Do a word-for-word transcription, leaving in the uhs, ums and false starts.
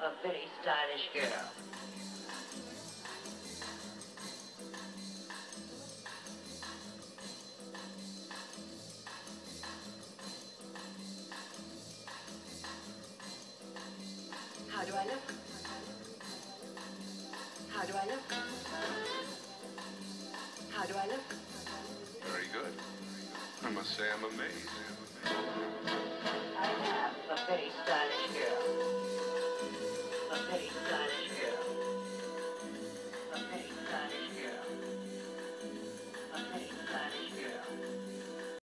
a very stylish girl. How do I look? How do I look? How do I look? Very good. I must say I'm amazed. I have a very stylish